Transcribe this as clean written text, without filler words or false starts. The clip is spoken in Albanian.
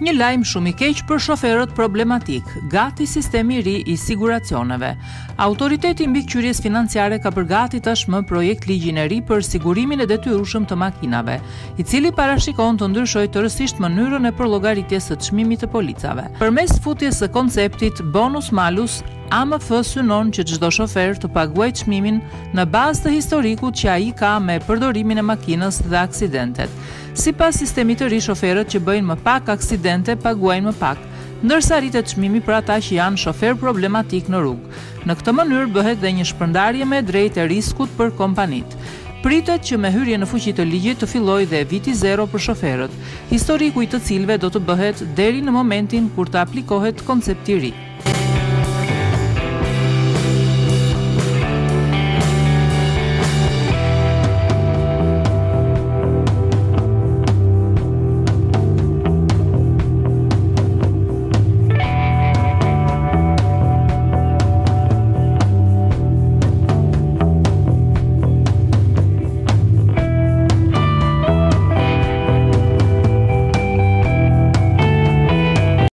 Një lajm shumë i keq për shoferët problematik, gati sistemi I ri I siguracioneve. Autoriteti mbikëqyrjes financiare ka përgatitur tashmë projekt ligjin e ri për sigurimin e detyrueshëm të makinave, I cili parashikon të ndryshojë tërësisht mënyrën e përllogaritjes së çmimit të policave. Përmes futjes së konceptit bonus malus, AMF synon që çdo shofer të paguajë çmimin në bazë të historikut që ai ka me përdorimin e makinës dhe aksidentet. Sipas sistemit të ri, shoferët që bëjnë më pak aksidente paguajnë më pak, ndërsa rritet çmimi për ata që janë shofer problematik në rrugë. Në këtë mënyrë bëhet dhe një shpërndarje më e drejtë e riskut për kompanitë. Pritet që me hyrje në fuqi të ligjit të fillojë dhe viti zero për shoferët, historiku I të cilëve do të bëhet deri në momentin kur të aplikohet koncepti I ri.